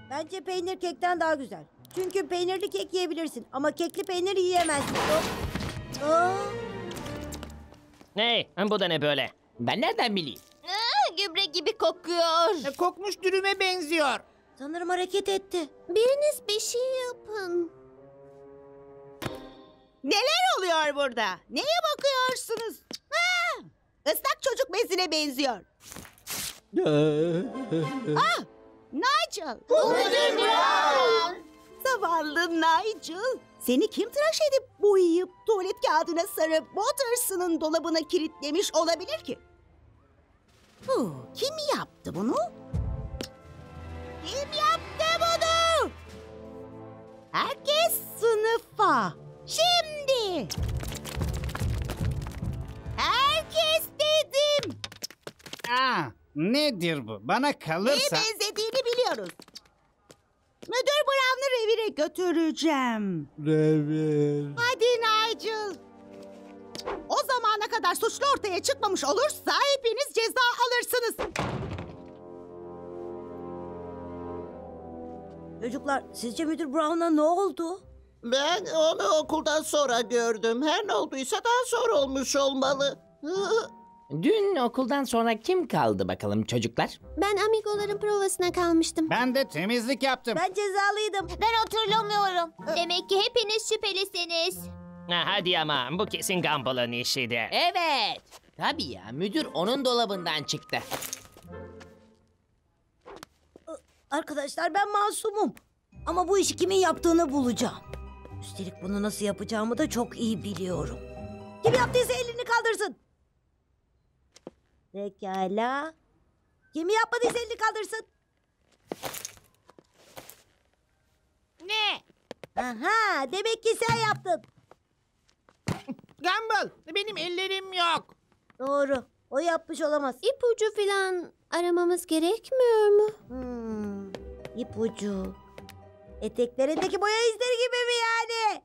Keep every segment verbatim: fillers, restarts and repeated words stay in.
Bence peynir kekten daha güzel. Çünkü peynirli kek yiyebilirsin ama kekli peynir yiyemezsin. Hop. Aa, Hey, bu da ne böyle? Ben nereden bileyim? Aa, gübre gibi kokuyor. E, kokmuş dürüme benziyor. sanırım hareket etti. Biriniz bir şey yapın. Neler oluyor burada? Neye bakıyorsunuz? Ha, ıslak çocuk bezine benziyor. Ah, Nigel. Müdür Brown. Zavallı Nigel. Seni kim tıraş edip boyayıp tuvalet kağıdına sarıp Watterson'ın dolabına kilitlemiş olabilir ki? Huh, kim yaptı bunu? Kim yaptı bunu? Herkes sınıfa. Şimdi. Herkes dedim. Aa, nedir bu? Bana Neye kalırsa... benzediğini biliyoruz. Müdür Brown'u revire götüreceğim. Revir. Hadi Nigel. O zamana kadar suçlu ortaya çıkmamış olursa hepiniz ceza alırsınız. Çocuklar, sizce müdür Brown'a ne oldu? Ben onu okuldan sonra gördüm. Her ne olduysa daha sonra olmuş olmalı. Dün okuldan sonra kim kaldı bakalım çocuklar? Ben amigoların provasına kalmıştım. Ben de temizlik yaptım. Ben cezalıydım. Ben hatırlamıyorum. Demek ki hepiniz şüphelisiniz. Ha, hadi ama bu kesin Gumball'ın işiydi. Evet. Tabii ya, müdür onun dolabından çıktı. Arkadaşlar ben masumum. Ama bu işi kimin yaptığını bulacağım. Üstelik bunu nasıl yapacağımı da çok iyi biliyorum. Kim yaptıysa elini kaldırsın. Pekala. Kim yapmadıysa elini kaldırsın. Ne? Aha, demek ki sen yaptın. Gumball, benim ellerim yok. Doğru. O yapmış olamaz. İpucu falan aramamız gerekmiyor mu? Hmm, ipucu. Eteklerindeki boya izleri gibi mi yani?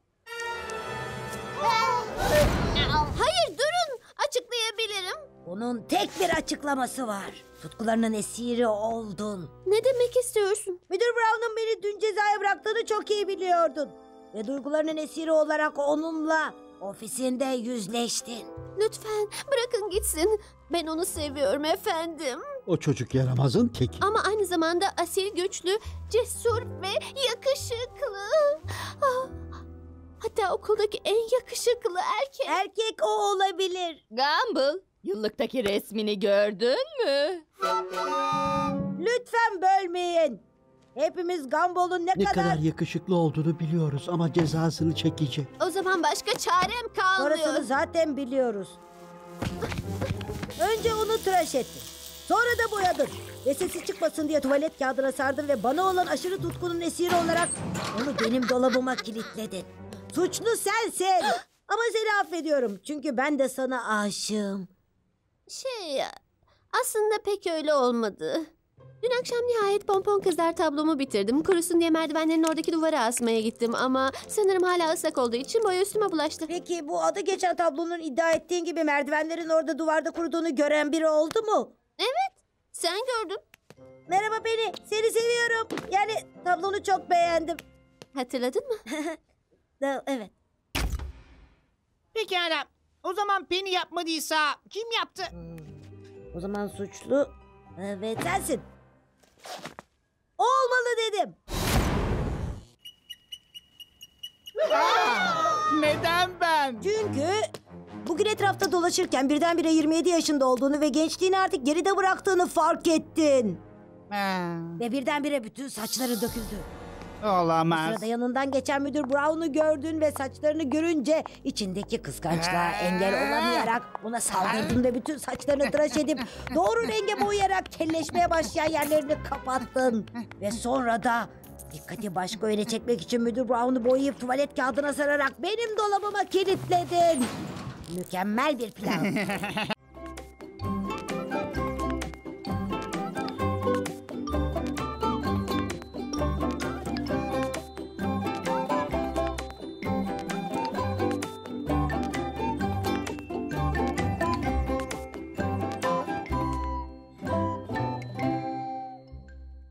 Hayır durun. Açıklayabilirim. Bunun tek bir açıklaması var. Tutkularının esiri oldun. Ne demek istiyorsun? Müdür Brown'un beni dün cezaya bıraktığını çok iyi biliyordun. Ve duygularının esiri olarak onunla ofisinde yüzleştin. Lütfen bırakın gitsin. Ben onu seviyorum efendim. O çocuk yaramazın teki. Ama aynı zamanda asil, güçlü, cesur ve yakışıklı. Ah, hatta okuldaki en yakışıklı erkek. Erkek o olabilir. Gumball, yıllıktaki resmini gördün mü? Lütfen bölmeyin. Hepimiz Gumball'un ne, Ne kadar... kadar yakışıklı olduğunu biliyoruz ama cezasını çekecek. O zaman başka çarem kalmıyor. Sonrasını zaten biliyoruz. Önce onu tıraş ettin. Sonra da boyadın. Ve sesi çıkmasın diye tuvalet kağıdına sardın ve bana olan aşırı tutkunun esiri olarak onu benim dolabıma kilitledin. Suçlu sensin. Ama seni affediyorum. Çünkü ben de sana aşığım. Şey, aslında pek öyle olmadı. Dün akşam nihayet pompon kızlar tablomu bitirdim. Kurusun diye merdivenlerin oradaki duvara asmaya gittim ama sanırım hala ıslak olduğu için boya üstüme bulaştı. Peki bu adı geçen tablonun iddia ettiğin gibi merdivenlerin orada duvarda kuruduğunu gören biri oldu mu? Evet, sen gördün. Merhaba Penny, seni seviyorum. Yani tablonu çok beğendim. Hatırladın mı? Da- Evet. Pekala. O zaman Penny yapmadıysa kim yaptı? O zaman suçlu evet sensin. Olmalı dedim. Neden ben? Çünkü bugün etrafta dolaşırken birdenbire yirmi yedi yaşında olduğunu ve gençliğini artık geride bıraktığını fark ettin. Ha, Ve birdenbire bütün saçları döküldü. olamaz. Sırada yanından geçen müdür Brown'u gördün ve saçlarını görünce içindeki kıskançlığa engel olamayarak ona saldırdın ve bütün saçlarını tıraş edip doğru renge boyayarak kelleşmeye başlayan yerlerini kapattın. Ve sonra da dikkati başka yöne çekmek için müdür Brown'u boyayıp tuvalet kağıdına sararak benim dolabıma kilitledin. Mükemmel bir plan.